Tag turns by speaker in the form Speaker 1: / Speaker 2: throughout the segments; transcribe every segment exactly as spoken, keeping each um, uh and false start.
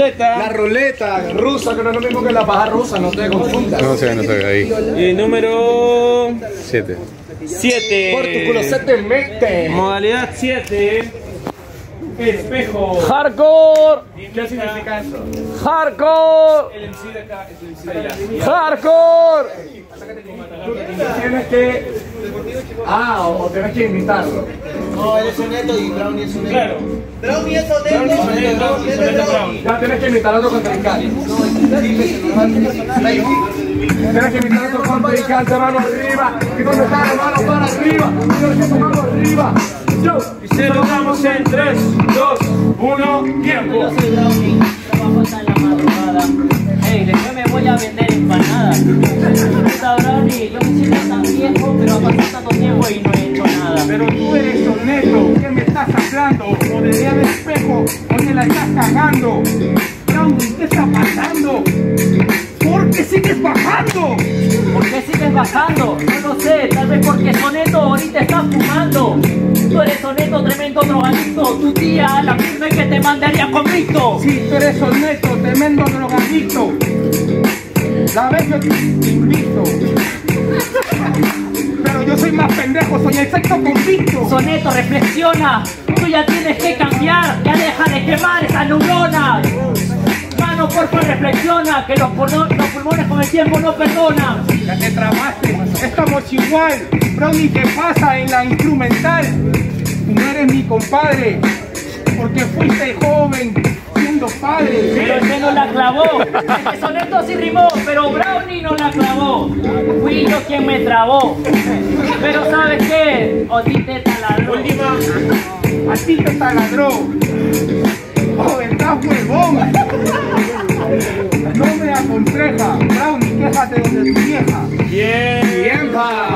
Speaker 1: ruleta.
Speaker 2: La ruleta rusa, que no es lo mismo que la paja rusa, no te confundas.
Speaker 3: No se ve, no se ve ahí.
Speaker 1: Y número
Speaker 3: siete.
Speaker 1: siete.
Speaker 2: Por tu culo se te mete.
Speaker 1: Modalidad siete. Espejo.
Speaker 2: Hardcore. ¿Qué significa eso? Hardcore.
Speaker 1: El M C de acá es el M C de allá.
Speaker 2: Hardcore. Tú tienes que... Ah, o, o tienes que invitarlo.
Speaker 4: No, él es soneto y Brownie es soneto.
Speaker 1: Claro.
Speaker 4: Brownie es soneto.
Speaker 1: Brownie es soneto, Brownie es Brownie.
Speaker 2: Ya tienes que invitar a otro contrincante. Tienes que invitar a otro contrincante, mano arriba. ¿Y dónde está la mano para arriba? Tienes que mano arriba. Yo.
Speaker 1: Y celebramos en tres, dos, uno, tiempo.
Speaker 5: Yo soy Brownie, trabajo hasta la madrugada. Ey, después me voy a vender empanadas. Puta Brownie, yo me siento tan viejo, pero ha pasado tanto tiempo y no he hecho nada.
Speaker 6: Pero tú eres honesto, ¿qué me estás hablando? Modalidad de espejo, oye, la estás cagando. Brownie, ¿qué está pasando? ¿Por qué sigues bajando?
Speaker 5: ¿Por qué sigues bajando? No lo sé, tal vez porque Soneto ahorita estás fumando. Tú eres Soneto, tremendo drogadicto. Tu tía, la firme que te mandaría convicto.
Speaker 6: Sí, tú eres honesto, tremendo drogadicto. La vez yo te invito. Pero yo soy más pendejo, soy el sexto convicto.
Speaker 5: Soneto, reflexiona. Tú ya tienes que cambiar. Ya deja de quemar esas neuronas. Mano, porfa, reflexiona. Que los, pulmones, los pulmones con el tiempo no perdonan.
Speaker 6: Ya te trabaste, estamos igual. Brownie, ¿qué pasa en la instrumental? Tú no eres mi compadre, porque fuiste joven siendo padre.
Speaker 5: Pero ese no la clavó. Este Soneto sí rimó, pero Brownie no la clavó. Fui yo quien me trabó. Pero ¿sabes qué? O ti te taladró.
Speaker 1: Última.
Speaker 6: A ti te taladró. Oh, estás huevón. No me aconseja. Brownie, quéjate donde tu vieja.
Speaker 1: Bien.
Speaker 2: Bien, pa.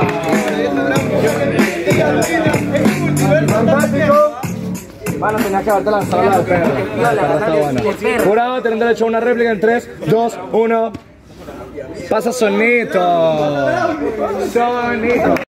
Speaker 2: Fantástico. Bueno, tenías que haberte lanzado la del perro. Jurado, tener derecho a una réplica en tres, dos, uno. Pasa Sonito. Sonito.